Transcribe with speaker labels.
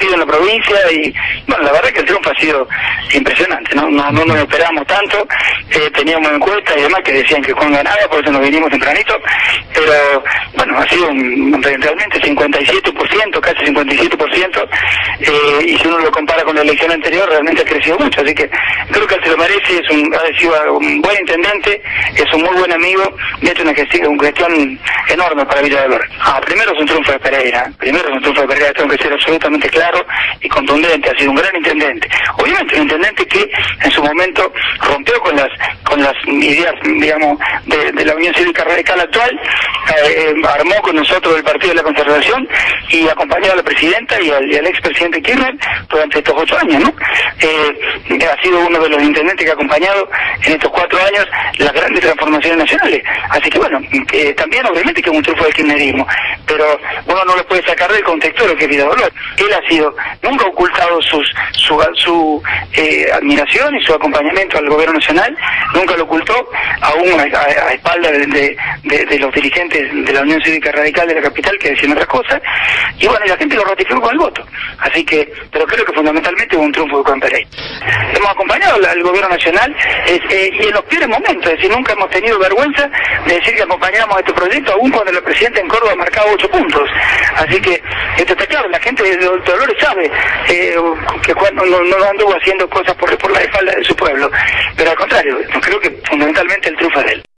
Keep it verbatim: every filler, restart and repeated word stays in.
Speaker 1: conocido en la provincia y, bueno, la verdad que el triunfo ha sido impresionante, no no, no nos esperábamos tanto, eh, teníamos encuestas y demás que decían que Juan ganaba, por eso nos vinimos tempranito, pero, bueno, ha sido un, realmente cincuenta y siete por ciento, casi cincuenta y siete por ciento, eh, y si uno lo compara con la elección anterior, realmente ha crecido mucho, así que creo que él se lo merece, es un, ha sido un buen intendente, es un muy buen amigo, y ha hecho una gestión, una gestión enorme para Villa Dolores. Ah, primero es un triunfo de Pereira, primero es un triunfo de Pereira, tengo que ser absolutamente claro y contundente, ha sido un gran intendente. Obviamente un intendente que en su momento rompió con las con las ideas, digamos, de, de la Unión Cívica Radical actual, eh, armó con nosotros el Partido de la Concertación y acompañó a la presidenta y al, y al expresidente Kirchner durante estos ocho años, ¿no? Eh, ha sido uno de los intendentes que ha acompañado en estos cuatro años las grandes transformaciones nacionales. Así que bueno, eh, también obviamente que es un triunfo del kirchnerismo, pero uno no lo puede sacar del contexto de lo que es Villa Dolores. Él ha sido, nunca ha ocultado sus, su, su eh, admiración y su acompañamiento al gobierno nacional, nunca lo ocultó, aún a, a, a espaldas de, de, de, de los dirigentes de la Unión Cívica Radical de la capital que decían otras cosas, y bueno, y la gente lo ratificó con el voto. Así que, pero creo que fundamentalmente hubo un triunfo de Juan Pereira. Hemos acompañado al, al gobierno nacional eh, eh, y en los peores momentos, es decir, nunca hemos tenido vergüenza de decir que acompañamos este proyecto, aún cuando la presidenta en Córdoba marcaba ocho puntos. Así que esto está claro, la gente de Dolores sabe eh, que cuando no, no anduvo haciendo cosas por, por la espalda de su pueblo, pero al contrario, creo que fundamentalmente el triunfo es de él.